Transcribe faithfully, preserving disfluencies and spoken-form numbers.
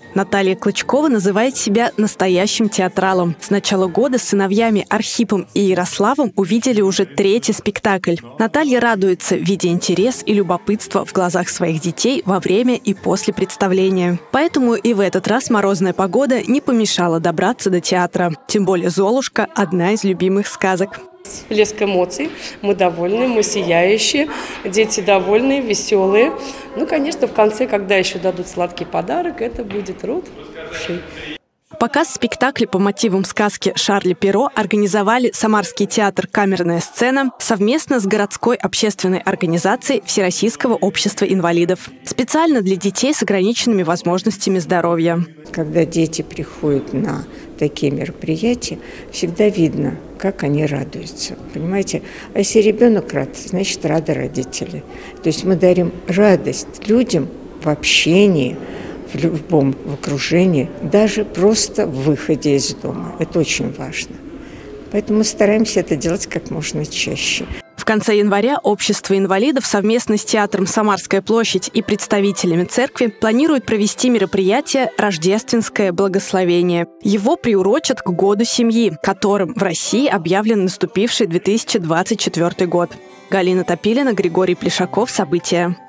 Наталья Клычкова называет себя настоящим театралом. С начала года с сыновьями Архипом и Ярославом увидели уже третий спектакль. Наталья радуется, видя интерес и любопытство в глазах своих детей во время и после представления. Поэтому и в этот раз морозная погода не помешала добраться до театра. Тем более «Золушка» – одна из любимых сказок. Всплеск эмоций. Мы довольны, мы сияющие, дети довольные, веселые. Ну, конечно, в конце, когда еще дадут сладкий подарок, это будет рот ушей. Показ спектакля по мотивам сказки Шарля Перро организовали Самарский театр «Камерная сцена» совместно с городской общественной организацией Всероссийского общества инвалидов. Специально для детей с ограниченными возможностями здоровья. Когда дети приходят на такие мероприятия, всегда видно, как они радуются. Понимаете? А если ребенок рад, значит, рады родители. То есть мы дарим радость людям в общении, в любом в окружении, даже просто в выходе из дома. Это очень важно. Поэтому мы стараемся это делать как можно чаще. В конце января Общество инвалидов совместно с театром «Самарская площадь» и представителями церкви планирует провести мероприятие «Рождественское благословение». Его приурочат к Году семьи, которым в России объявлен наступивший две тысячи двадцать четвёртый год. Галина Топилина, Григорий Плешаков. События.